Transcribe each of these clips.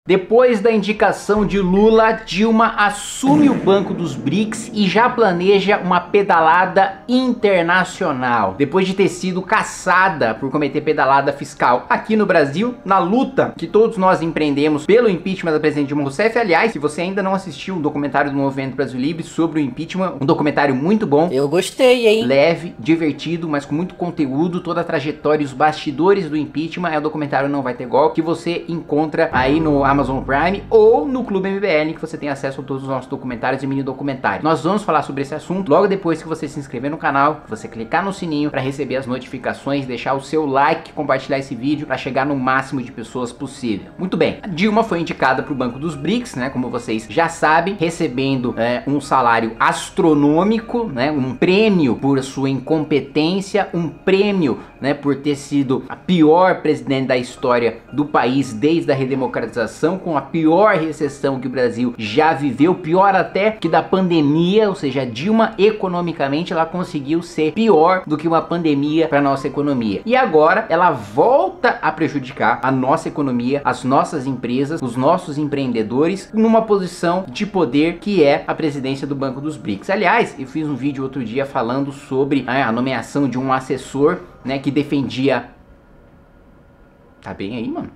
Depois da indicação de Lula, Dilma assume o Banco dos BRICS e já planeja uma pedalada internacional. Depois de ter sido caçada por cometer pedalada fiscal aqui no Brasil, na luta que todos nós empreendemos pelo impeachment da presidente Dilma Rousseff. Aliás, se você ainda não assistiu o documentário do Movimento Brasil Livre sobre o impeachment, um documentário muito bom. Eu gostei, hein? Leve, divertido, mas com muito conteúdo, toda a trajetória e os bastidores do impeachment. É o documentário Não Vai Ter Golpe, que você encontra aí no Amazon Prime ou no Clube MBL, que você tem acesso a todos os nossos documentários e mini documentários. Nós vamos falar sobre esse assunto logo depois que você se inscrever no canal, que você clicar no sininho para receber as notificações, deixar o seu like, compartilhar esse vídeo para chegar no máximo de pessoas possível. Muito bem, a Dilma foi indicada para o Banco dos BRICS, né, como vocês já sabem, recebendo um salário astronômico, né, um prêmio por sua incompetência, um prêmio, né, por ter sido a pior presidente da história do país desde a redemocratização, com a pior recessão que o Brasil já viveu, pior até que da pandemia. Ou seja, a Dilma economicamente ela conseguiu ser pior do que uma pandemia para nossa economia. E agora ela volta a prejudicar a nossa economia, as nossas empresas, os nossos empreendedores, numa posição de poder que é a presidência do Banco dos BRICS. Aliás, eu fiz um vídeo outro dia falando sobre a nomeação de um assessor, né, que defendia... Tá bem aí, mano?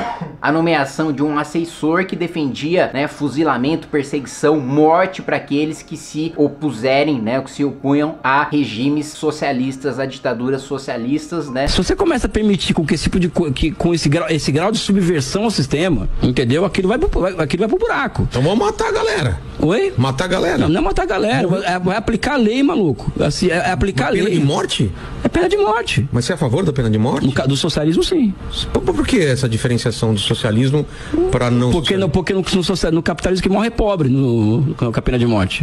A nomeação de um assessor que defendia, né, fuzilamento, perseguição, morte para aqueles que se opuserem, né, que se opunham a regimes socialistas, a ditaduras socialistas, né? Se você começa a permitir com que esse tipo de com esse grau de subversão ao sistema, entendeu? Aquilo vai pro buraco. Então vamos matar a galera. Oi? Matar a galera? Não é matar a galera, vai aplicar a lei, maluco. Assim, é aplicar a lei. Pena de morte? É pena de morte. Mas você é a favor da pena de morte? Do socialismo, sim. Por que essa diferenciação do socialismo para não... Porque no capitalismo que morre é pobre com a pena de morte.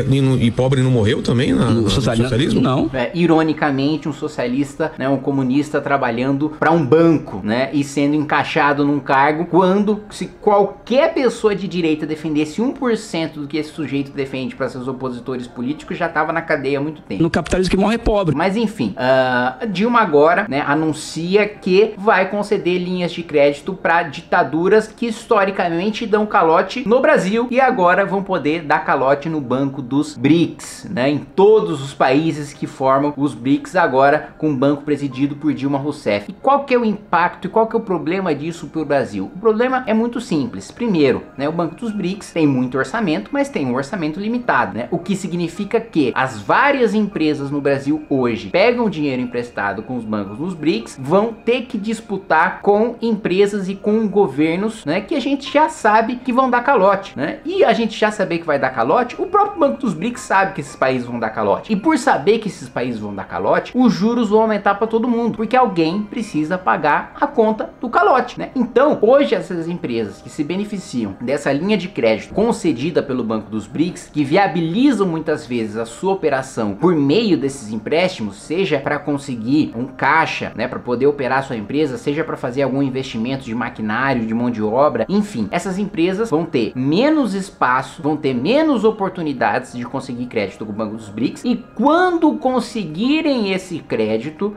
E pobre não morreu também no socialismo? Não. Ironicamente, um socialista, né, um comunista trabalhando para um banco, né, e sendo encaixado num cargo, quando se qualquer pessoa de direita defendesse 1% do que esse sujeito defende para seus opositores políticos, já estava na cadeia há muito tempo. No capitalismo que morre é pobre. Mas enfim, Dilma agora, né, anuncia que vai conceder linhas de crédito para ditaduras que historicamente dão calote no Brasil e agora vão poder dar calote no Banco dos BRICS, né, em todos os países que formam os BRICS, agora com um banco presidido por Dilma Rousseff. E qual que é o impacto e qual que é o problema disso para o Brasil? O problema é muito simples. Primeiro, né, o Banco dos BRICS tem muito orçamento, mas tem um orçamento limitado, né, o que significa que as várias empresas no Brasil hoje pegam dinheiro emprestado com os bancos dos BRICS, vão ter que disputar com empresas e com governos, né, que a gente já sabe que vão dar calote, né? E a gente já saber que vai dar calote, o próprio Banco dos BRICS sabe que esses países vão dar calote. E por saber que esses países vão dar calote, os juros vão aumentar para todo mundo, porque alguém precisa pagar a conta do calote, né? Então, hoje essas empresas que se beneficiam dessa linha de crédito concedida pelo Banco dos BRICS, que viabilizam muitas vezes a sua operação por meio desses empréstimos, seja para conseguir um caixa, né, para poder operar a sua empresa, seja para fazer algum investimento de maquinário, de mão de obra, enfim, essas empresas vão ter menos espaço, vão ter menos oportunidades de conseguir crédito com o Banco dos BRICS, e quando conseguirem esse crédito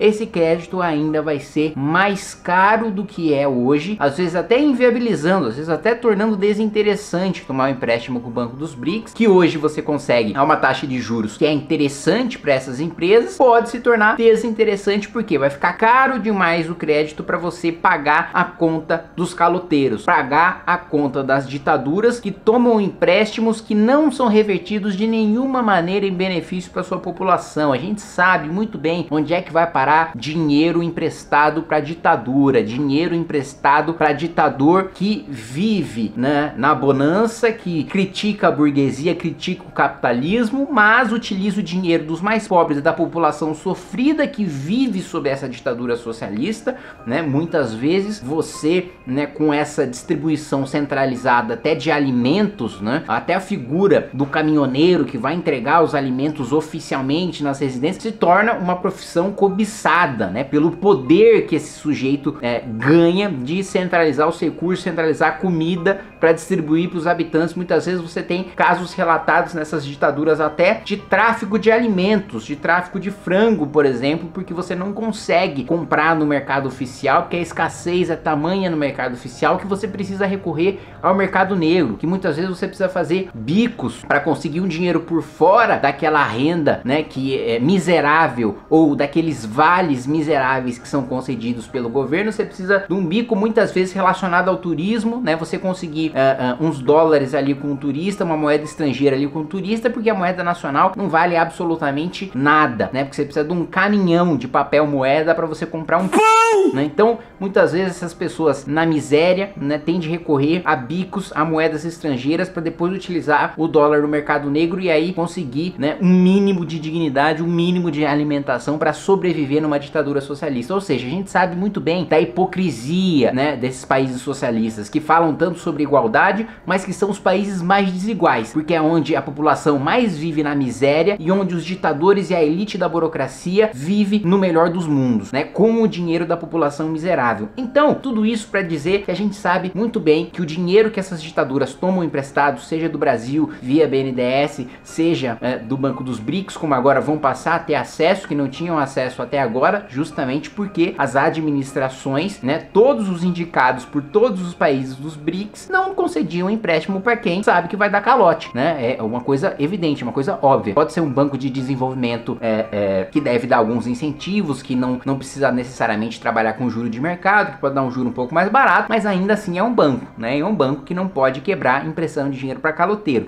ainda vai ser mais caro do que é hoje, às vezes até inviabilizando, às vezes até tornando desinteressante tomar um empréstimo com o Banco dos BRICS, que hoje você consegue a uma taxa de juros que é interessante para essas empresas, pode se tornar desinteressante porque vai ficar caro demais o crédito para você pagar a conta dos caloteiros, pagar a conta das ditaduras que tomam empréstimos que não são revertidos de nenhuma maneira em benefício para sua população. A gente sabe muito bem onde é que vai parar dinheiro emprestado para ditadura, dinheiro emprestado para ditador que vive, né, na bonança, que critica a burguesia, critica o capitalismo, mas utiliza o dinheiro dos mais pobres, da população sofrida que vive sob essa ditadura socialista, né? Muitas vezes você, né, com essa distribuição centralizada até de alimentos, né, até a figura do caminhoneiro que vai entregar os alimentos oficialmente nas residências, se torna uma profissão cobiçada, né, pelo poder que esse sujeito ganha de centralizar os recursos, centralizar a comida para distribuir para os habitantes. Muitas vezes você tem casos relatados nessas ditaduras até de tráfico de alimentos, de tráfico de frango, por exemplo, porque você não consegue comprar no mercado oficial, porque a escassez é tamanha no mercado mercado oficial, que você precisa recorrer ao mercado negro, que muitas vezes você precisa fazer bicos para conseguir um dinheiro por fora daquela renda, né, que é miserável, ou daqueles vales miseráveis que são concedidos pelo governo. Você precisa de um bico muitas vezes relacionado ao turismo, né, você conseguir uns dólares ali com o turista, uma moeda estrangeira ali com o turista, porque a moeda nacional não vale absolutamente nada, né, porque você precisa de um caminhão de papel moeda para você comprar um pão, né? Então muitas vezes essas pessoas na miséria, né, têm de recorrer a bicos, a moedas estrangeiras, para depois utilizar o dólar no mercado negro e aí conseguir, né, um mínimo de dignidade, um mínimo de alimentação para sobreviver numa ditadura socialista. Ou seja, a gente sabe muito bem da hipocrisia, né, desses países socialistas que falam tanto sobre igualdade, mas que são os países mais desiguais, porque é onde a população mais vive na miséria e onde os ditadores e a elite da burocracia vive no melhor dos mundos, né, com o dinheiro da população miserável. Então, tudo isso para dizer que a gente sabe muito bem que o dinheiro que essas ditaduras tomam emprestado, seja do Brasil via BNDES, seja do Banco dos BRICS, como agora vão passar a ter acesso, que não tinham acesso até agora, justamente porque as administrações, né, todos os indicados por todos os países dos BRICS não concediam empréstimo para quem sabe que vai dar calote, né? É uma coisa evidente, uma coisa óbvia. Pode ser um banco de desenvolvimento que deve dar alguns incentivos, que não precisa necessariamente trabalhar com juro de mercado, que pode dar um juro um pouco mais barato, mas ainda assim é um banco, né? É um banco que não pode quebrar emprestando dinheiro para caloteiro.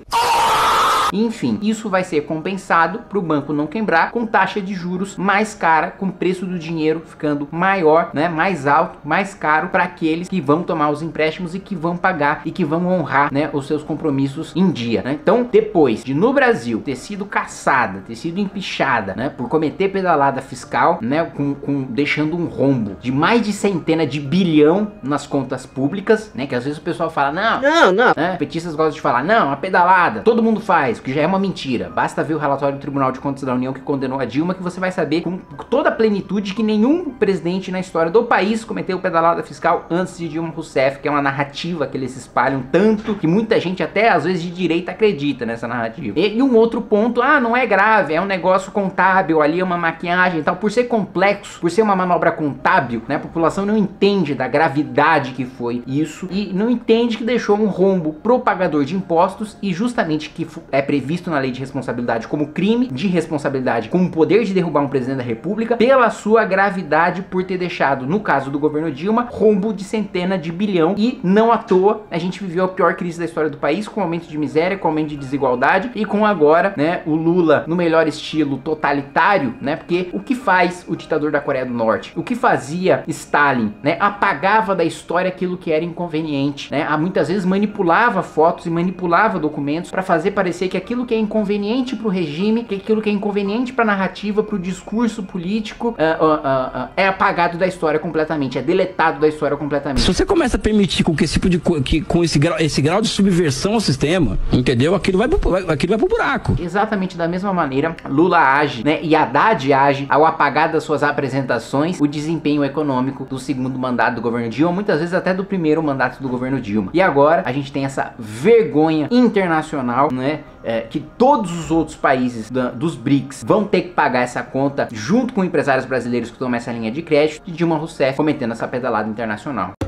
Enfim, isso vai ser compensado para o banco não quebrar com taxa de juros mais cara, com o preço do dinheiro ficando maior, né, mais alto, mais caro para aqueles que vão tomar os empréstimos e que vão pagar e que vão honrar, né, os seus compromissos em dia, né? Então, depois de no Brasil ter sido caçada, ter sido empichada, né, por cometer pedalada fiscal, né, deixando um rombo de mais de centena de bilhão nas contas públicas, né, que às vezes o pessoal fala, não, né, petistas gostam de falar, não, a pedalada, todo mundo faz, que já é uma mentira. Basta ver o relatório do Tribunal de Contas da União que condenou a Dilma, que você vai saber com toda a plenitude que nenhum presidente na história do país cometeu pedalada fiscal antes de Dilma Rousseff, que é uma narrativa que eles espalham tanto que muita gente até às vezes de direita acredita nessa narrativa. E um outro ponto, não é grave, é um negócio contábil ali, é uma maquiagem e tal. Por ser complexo, por ser uma manobra contábil, né, a população não entende da gravidade que foi isso e não entende que deixou um rombo pro pagador de impostos e justamente que é previsto na lei de responsabilidade como crime de responsabilidade com o poder de derrubar um presidente da república pela sua gravidade por ter deixado, no caso do governo Dilma, rombo de centena de bilhão. E não à toa a gente viveu a pior crise da história do país, com aumento de miséria, com aumento de desigualdade e com agora, né, o Lula no melhor estilo totalitário, né, porque o que faz o ditador da Coreia do Norte, o que fazia Stalin, né, apagava da história aquilo que era inconveniente, né, muitas vezes manipulava fotos e manipulava documentos para fazer parecer que aquilo que é inconveniente para o regime, que aquilo que é inconveniente para a narrativa, para o discurso político, é apagado da história completamente, é deletado da história completamente. Se você começa a permitir com que esse tipo de com esse grau de subversão ao sistema, entendeu? Aquilo vai pro buraco. Exatamente da mesma maneira, Lula age, né, e Haddad age ao apagar das suas apresentações o desempenho econômico do segundo mandato do governo Dilma, muitas vezes até do primeiro mandato do governo Dilma. E agora a gente tem essa vergonha internacional, né, que todos os outros países dos BRICS vão ter que pagar essa conta junto com empresários brasileiros que tomam essa linha de crédito, de Dilma Rousseff cometendo essa pedalada internacional.